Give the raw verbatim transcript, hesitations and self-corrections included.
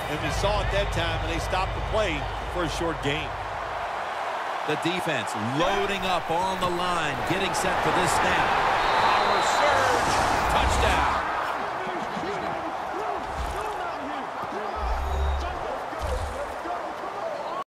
And we saw it that time, and they stopped the play for a short gain. The defense loading up on the line, getting set for this snap.